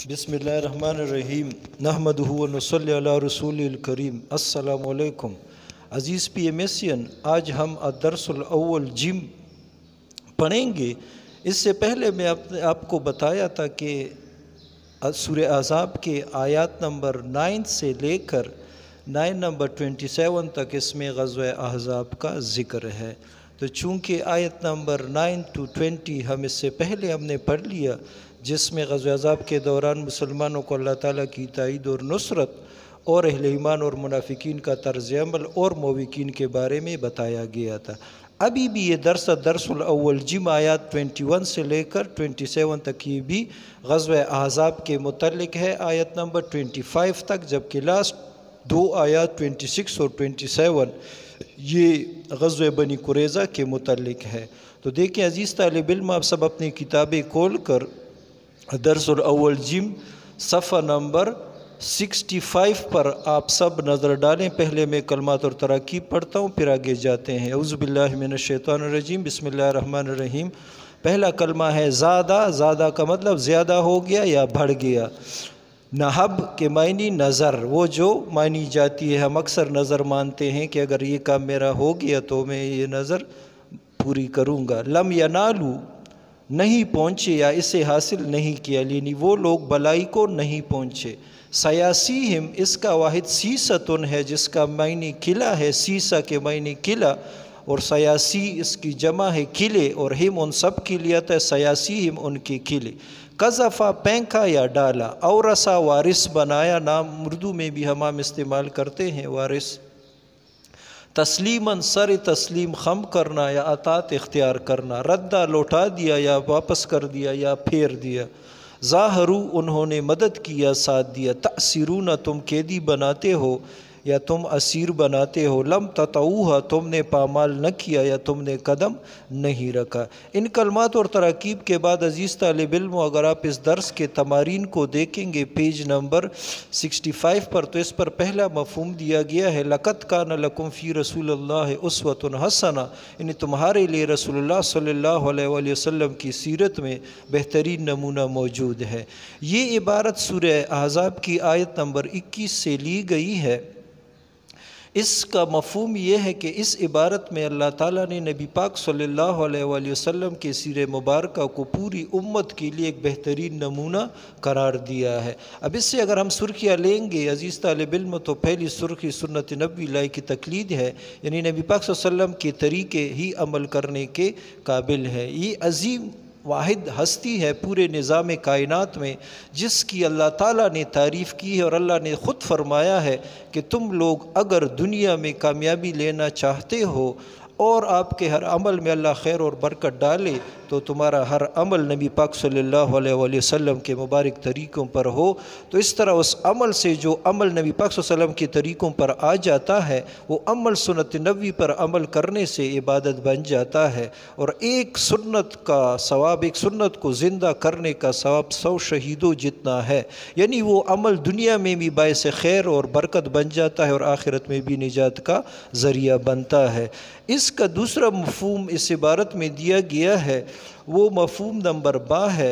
بسم اللہ الرحمن الرحیم نحمدہ و نصلی علی رسول الکریم۔ السلام علیکم عزیز پی ایم ایسین، آج ہم الدرس الاول جم پڑھیں گے۔ اس سے پہلے میں آپ کو بتایا تھا کہ سورہ احزاب کے آیات نمبر 9 سے لے کر 9 نمبر 27 تک اس میں غزوہ احزاب کا ذکر ہے، تو چونکہ آیت نمبر 9 to 20 ہم اس سے پہلے ہم نے پڑھ لیا، جس میں غزوہ احزاب کے دوران مسلمانوں کو اللہ تعالیٰ کی تائید اور نصرت اور اہل ایمان اور منافقین کا طرز عمل اور موقعین کے بارے میں بتایا گیا تھا۔ ابھی بھی یہ درس الاول جم آیات 21 سے لے کر 27 تک یہ بھی غزوہ احزاب کے متعلق ہے، آیت نمبر 25 تک، جبکہ لاسٹ دو آیات 26 اور 27 یہ غزوہ بنی قریظہ کے متعلق ہے۔ تو دیکھیں عزیز طالب علم، آپ سب اپنی کتابیں کھول کر درس الاول جم صفحہ نمبر 65 پر آپ سب نظر ڈالیں۔ پہلے میں کلمات اور تراکیب پڑھتا ہوں، پھر آگے جاتے ہیں۔ اعوذ باللہ من الشیطان الرجیم، بسم اللہ الرحمن الرحیم۔ پہلا کلمہ ہے زادہ۔ زادہ کا مطلب زیادہ ہو گیا یا بڑھ گیا۔ نہب کے معنی نظر، وہ جو مانی جاتی ہے، ہم اکثر نظر مانتے ہیں کہ اگر یہ کام میرا ہو گیا تو میں یہ نظر پوری کروں گا۔ لم ینالو، نہیں پہنچے یا اسے حاصل نہیں کیا، یعنی وہ لوگ بلائی کو نہیں پہنچے۔ سیاسیہم، اس کا واحد سیستن ہے جس کا معنی قلعہ ہے، سیسا کے معنی قلعہ، اور سیاسی اس کی جمع ہے قلعے، اور ہم ان سب کے لیے آتا ہے سیاسیہم ان کے قلعے۔ قذفا، پھینکا یا ڈالا۔ اورثا، وارث بنایا، نام اردو میں بھی ہم استعمال کرتے ہیں وارث۔ تسلیماً، سر تسلیم خم کرنا یا اطاعت اختیار کرنا۔ ردہ، لوٹا دیا یا واپس کر دیا یا پھیر دیا۔ ظاہرو، انہوں نے مدد کی یا ساتھ دیا۔ تأثرون، تم قیدی بناتے ہو یا تم اسیر بناتے ہو۔ لم تطعوها، تم نے پامال نہ کیا یا تم نے قدم نہیں رکھا۔ ان کلمات اور تراکیب کے بعد عزیز طالب علم، اگر آپ اس درس کے تمارین کو دیکھیں گے پیج نمبر 65 پر، تو اس پر پہلا مفہوم دیا گیا ہے لقد کان لکم فی رسول اللہ اسوۃ حسنہ، یعنی تمہارے لیے رسول اللہ صلی اللہ علیہ وآلہ وسلم کی سیرت میں بہترین نمونہ موجود ہے۔ یہ عبارت سورہ احزاب کی آیت نمبر 21 سے لی گئی ہے۔ اس کا مفہوم یہ ہے کہ اس عبارت میں اللہ تعالیٰ نے نبی پاک صلی اللہ علیہ وآلہ وسلم کے سیرہ مبارکہ کو پوری امت کے لیے ایک بہترین نمونہ قرار دیا ہے۔ اب اس سے اگر ہم سرخیاں لیں گے عزیز طالب علم، تو پہلی سرخی سنت نبوی لائی کی تقلید ہے، یعنی نبی پاک صلی اللہ علیہ وسلم کے طریقے ہی عمل کرنے کے قابل ہے۔ یہ عظیم واحد ہستی ہے پورے نظام کائنات میں جس کی اللہ تعالیٰ نے تعریف کی ہے، اور اللہ نے خود فرمایا ہے کہ تم لوگ اگر دنیا میں کامیابی لینا چاہتے ہو اور آپ کے ہر عمل میں اللہ خیر اور برکت ڈالے، تو تمہارا ہر عمل نبی پاک صلی اللہ علیہ وآلہ وسلم کے مبارک طریقوں پر ہو۔ تو اس طرح اس عمل سے جو عمل نبی پاک صلی اللہ علیہ وسلم کے طریقوں پر آ جاتا ہے، وہ عمل سنت نبوی پر عمل کرنے سے عبادت بن جاتا ہے، اور ایک سنت کا ثواب، ایک سنت کو زندہ کرنے کا ثواب 100 شہیدوں جتنا ہے، یعنی وہ عمل دنیا میں بھی باعث خیر اور برکت بن جاتا ہے اور آخرت میں بھی نجات کا ذریعہ بنتا ہے۔ اس کا دوسرا مفہوم اس عبارت میں دیا گیا ہے، وہ مفہوم نمبر 12 ہے،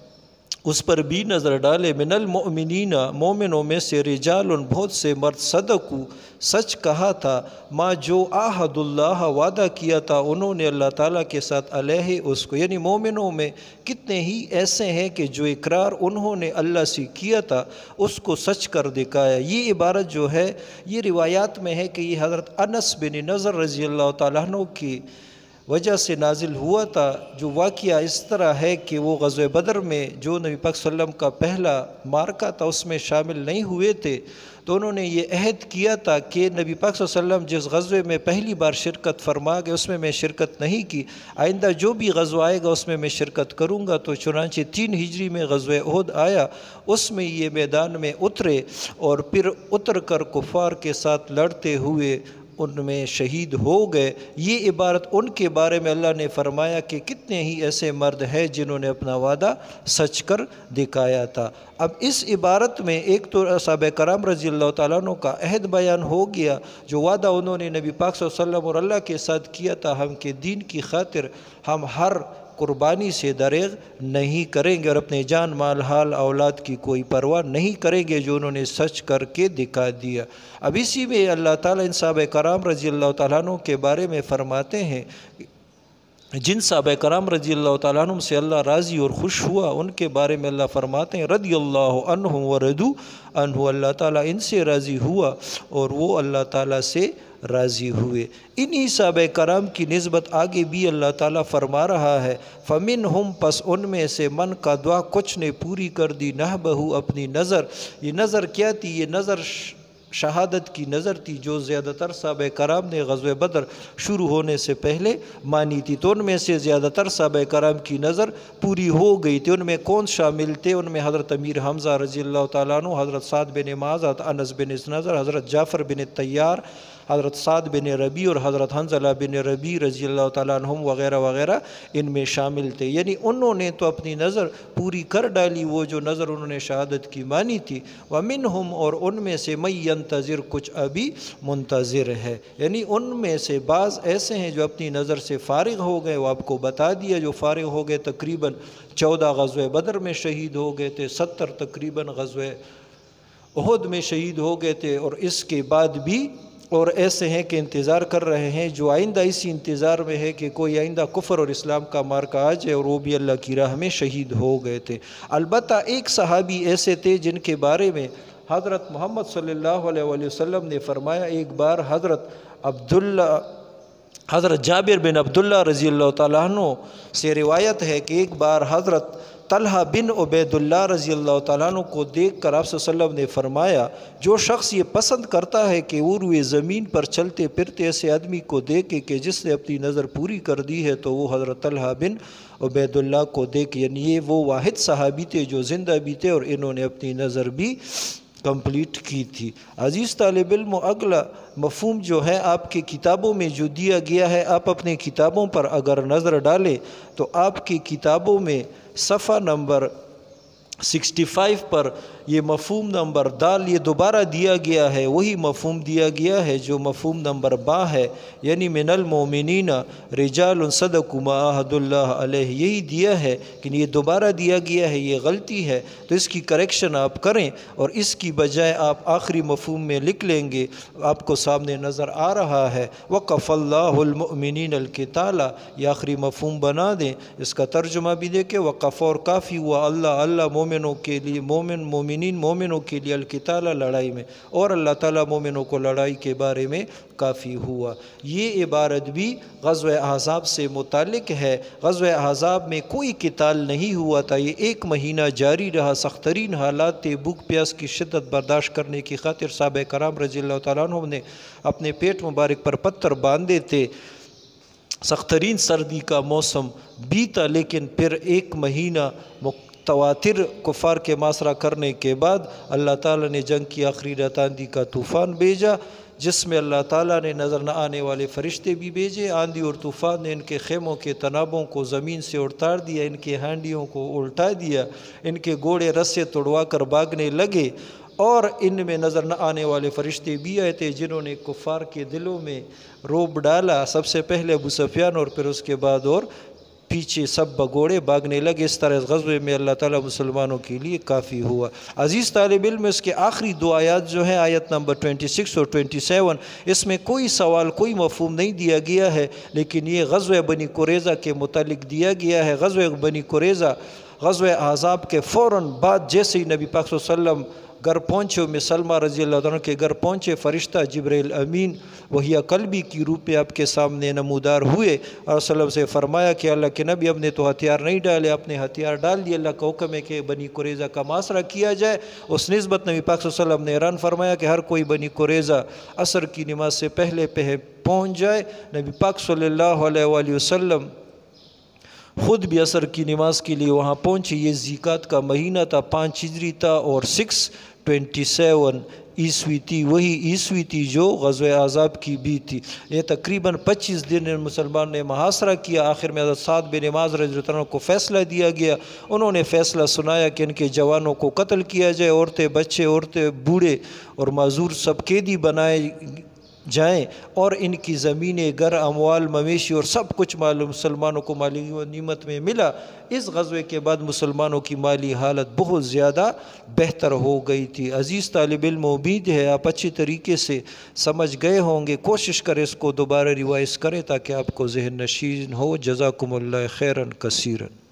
اس پر بھی نظر ڈالے۔ من المؤمنین، مومنوں میں سے رجال، بہت سے مرد، صدقو، سچ کہا تھا، ما جو عہد اللہ، وعدہ کیا تھا انہوں نے اللہ تعالیٰ کے ساتھ، علیہ اس کو، یعنی مومنوں میں کتنے ہی ایسے ہیں کہ جو اقرار انہوں نے اللہ سے کیا تھا اس کو سچ کر دکھایا۔ یہ عبارت جو ہے یہ روایات میں ہے کہ یہ حضرت انس بن نضر رضی اللہ تعالیٰ عنہ کی وجہ سے نازل ہوا تھا۔ جو واقعہ اس طرح ہے کہ وہ غزوہ بدر میں جو نبی پاک صلی اللہ علیہ وسلم کا پہلا مارکہ تھا اس میں شامل نہیں ہوئے تھے، تو انہوں نے یہ عہد کیا تھا کہ نبی پاک صلی اللہ علیہ وسلم جس غزوے میں پہلی بار شرکت فرما گئے اس میں شرکت نہیں کی، آئندہ جو بھی غزوہ آئے گا اس میں شرکت کروں گا۔ تو چنانچہ 3 ہجری میں غزوہ احد آیا، اس میں یہ میدان میں اترے اور پھر اتر کر کفار کے ساتھ لڑتے ہوئے ان میں شہید ہو گئے۔ یہ عبارت ان کے بارے میں اللہ نے فرمایا کہ کتنے ہی ایسے مرد ہیں جنہوں نے اپنا وعدہ سچ کر دکھایا تھا۔ اب اس عبارت میں ایک تو صحابہ کرام رضی اللہ تعالیٰ عنہ کا عہد بیان ہو گیا، جو وعدہ انہوں نے نبی پاک صلی اللہ علیہ وسلم اور اللہ کے ساتھ کیا تھا، ہم کے دین کی خاطر ہم ہر قربانی سے دریغ نہیں کریں گے اور اپنے جان مال حال اولاد کی کوئی پرواہ نہیں کریں گے جو انہوں نے سچ کر کے دکھا دیا۔ اب اسی میں اللہ تعالیٰ ان صحابہ کرام رضی اللہ تعالیٰ عنہ کے بارے میں فرماتے ہیں، جن صحابہ کرام رضی اللہ تعالیٰ عنہ سے اللہ راضی اور خوش ہوا ان کے بارے میں اللہ فرماتے ہیں رضی اللہ عنہم ورضوا عنہ، اللہ تعالیٰ ان سے راضی ہوا اور وہ اللہ تعالیٰ سے راضی ہوئے۔ انہی صحابہ کرام کی نسبت آگے بھی اللہ تعالیٰ فرما رہا ہے فَمِنْهُمْ، پس ان میں سے من کا دعا کچھ نے پوری کر دی نَحْبَهُ، اپنی نظر۔ یہ نظر کیا تھی؟ یہ نظر شہادت کی نظر تھی جو زیادہ تر صحابہ کرام نے غزوہ بدر شروع ہونے سے پہلے مانی تھی، تو ان میں سے زیادہ تر صحابہ کرام کی نظر پوری ہو گئی تھی۔ ان میں کون شامل تھے؟ ان میں حضرت امیر حمزہ رضی اللہ تعالیٰ عنہ، حضرت سعد بن معاذ، حضرت انس بن نضر، حضرت جعفر بن طیار، حضرت سعد بن ربیع اور حضرت حنظلہ بن ربیع رضی اللہ تعالیٰ عنہم وغیرہ وغیرہ ان میں شامل تھے۔ یعنی انہوں نے تو اپنی نظر پوری کر ڈالی، وہ جو نظر انہوں نے شہادت کی مانی تھی۔ وَمِنْهُمْ، اور ان میں سے مَن يَنْتَظِرُ، کچھ ابھی منتظر ہے، یعنی ان میں سے بعض ایسے ہیں جو اپنی نظر سے فارغ ہو گئے، وہ آپ کو بتا دیا، جو فارغ ہو گئے تقریباً 14 غزوہ بدر میں شہید ہو گئے تھے، 70 تقریباً غزوہ احد میں شہید ہو گئے تھے، اور اس کے بعد بھی اور ایسے ہیں کہ انتظار کر رہے ہیں، جو آئندہ اسی انتظار میں ہے کہ کوئی آئندہ کفر اور اسلام کا مارکہ آ جائے، اور وہ بھی اللہ کی راہ میں شہید ہو گئے تھے۔ البتہ ایک صحابی ایسے تھے جن کے بارے میں حضرت محمد صلی اللہ علیہ وآلہ وسلم نے فرمایا، ایک بار حضرت جابر بن عبداللہ رضی اللہ تعالیٰ عنہ سے روایت ہے کہ ایک بار حضرت طلحہ بن عبید اللہ رضی اللہ تعالیٰ عنہ کو دیکھ کر آپ صلی اللہ علیہ وسلم نے فرمایا، جو شخص یہ پسند کرتا ہے کہ وہ روئے زمین پر چلتے پھرتے ایسے آدمی کو دیکھے کہ جس نے اپنی نظر پوری کر دی ہے، تو وہ حضرت طلحہ بن عبید اللہ کو دیکھے۔ یعنی یہ وہ واحد صحابی تھے جو زندہ بھی تھے اور انہوں نے اپنی نظر بھی کمپلیٹ کی تھی۔ عزیز طالب علم، اگلا مفہوم جو ہے آپ کی کتابوں میں جو دیا گیا ہے، آپ اپنے کتابوں پر اگر نظر ڈالیں تو آپ کی کتابوں میں صفحہ نمبر 65 پر یہ مفہوم نمبر دال یہ دوبارہ دیا گیا ہے، وہی مفہوم دیا گیا ہے جو مفہوم نمبر با ہے، یعنی من المومنین رجال صدقوا ما عاہدوا اللہ علیہ، یہی دیا ہے کہ یہ دوبارہ دیا گیا ہے، یہ غلطی ہے، تو اس کی کریکشن آپ کریں اور اس کی بجائے آپ آخری مفہوم میں لکھ لیں گے، آپ کو سامنے نظر آ رہا ہے وَقَفَ اللَّهُ الْمُؤْمِنِينَ الْقِتَالَ، یہ آخری مفہوم بنا دیں، اس کا ترجمہ بھی دیکھیں، وقف اور کافی ہوا اللہ مومنوں کے لیے، مومنوں کے لیے القتال، لڑائی میں، اور اللہ تعالیٰ مومنوں کو لڑائی کے بارے میں کافی ہوا۔ یہ عبارت بھی غزوہ احزاب سے متعلق ہے۔ غزوہ احزاب میں کوئی قتال نہیں ہوا تھا، یہ 1 مہینہ جاری رہا، سخت ترین حالات تھے، بھوک پیاس کی شدت برداشت کرنے کی خاطر صحابہ کرام رضی اللہ تعالیٰ عنہ نے اپنے پیٹ مبارک پر پتھر باندھے تھے۔ سخت ترین سردی کا موسم بیتا، لیکن پھر 1 مہینہ تواتر کفار کے محاصرہ کرنے کے بعد اللہ تعالیٰ نے جنگ کی آخری رات آندھی کا طوفان بھیجا، جس میں اللہ تعالیٰ نے نظر نہ آنے والے فرشتے بھی بھیجے۔ آندھی اور طوفان نے ان کے خیموں کے تنابوں کو زمین سے اڑتار دیا، ان کے ہانڈیوں کو الٹا دیا، ان کے گھوڑے رسے توڑوا کر بھاگنے لگے، اور ان میں نظر نہ آنے والے فرشتے بھی آئے تھے جنہوں نے کفار کے دلوں میں رعب ڈالا، سب سے پہلے ابو سفیان اور پھر اس کے بعد اور پیچھے سب بگوڑے بھاگنے لگے۔ اس طرح اس غزوے میں اللہ تعالیٰ مسلمانوں کے لیے کافی ہوا۔ عزیز طالب علم، اس کے آخری 2 آیات جو ہیں، آیت نمبر 26 اور 27، اس میں کوئی سوال کوئی مفہوم نہیں دیا گیا ہے، لیکن یہ غزوہ بنی قریظہ کے متعلق دیا گیا ہے۔ غزوہ بنی قریظہ غزوہ احزاب کے فوراً بعد جیسے ہی نبی پاک صلی اللہ علیہ وسلم گھر پہنچے، ام سلمہ رضی اللہ عنہ کے گھر پہنچے، فرشتہ جبرائیل امین وحی قلبی کی روپ میں آپ کے سامنے نمودار ہوئے، اور صلی اللہ علیہ وسلم سے فرمایا کہ اللہ کے نبی اب نے تو ہتھیار نہیں ڈالے، اپنے ہتھیار ڈال دیے، اللہ کا حکم ہے کہ بنی قریظہ کا محاصرہ کیا جائے۔ اس نسبت نبی پاک صلی اللہ علیہ وسلم نے اعلان فرمایا کہ ہر کوئی بنی قریظہ عصر کی نماز سے پہلے پہنچ جائے۔ نبی پاک صلی اللہ علیہ وآلہ وسلم خود بھی عصر کی نماز کے لیے وہاں پہنچے۔ یہ ذیقات کا مہینہ تھا، 5 ہجری تھا اور 627 عیسوی تھی، وہی عیسوی تھی جو غزوہ احزاب کی بھی تھی۔ یہ تقریباً 25 دن مسلمان نے محاصرہ کیا۔ آخر میں حضرت سعد بن معاذ رضی اللہ عنہ کو فیصلہ دیا گیا، انہوں نے فیصلہ سنایا کہ ان کے جوانوں کو قتل کیا جائے، عورتیں بچے، عورتیں بوڑھے اور معذور سب قیدی بنائے جائیں اور ان کی زمینیں، گھر، اموال، مویشی اور سب کچھ مسلمانوں کو مالی غنیمت میں ملا۔ اس غزوے کے بعد مسلمانوں کی مالی حالت بہت زیادہ بہتر ہو گئی تھی۔ عزیز طالب علم، امید ہے آپ اچھی طریقے سے سمجھ گئے ہوں گے۔ کوشش کریں اس کو دوبارہ ریوائز کریں تاکہ آپ کو ذہن نشین ہو۔ جزاکم اللہ خیراً کثیراً۔